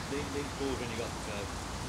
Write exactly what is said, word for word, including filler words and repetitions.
lean, lean forward when you got the curve.